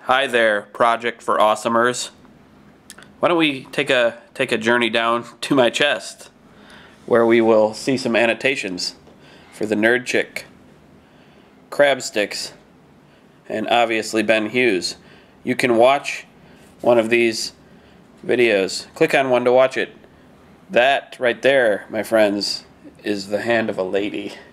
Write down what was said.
Hi there, Project for Awesomers. Why don't we take a journey down to my chest, where we will see some annotations for the Nerd Chick, Crab Sticks, and obviously Ben Hughes. You can watch one of these videos. Click on one to watch it. That right there, my friends, is the hand of a lady.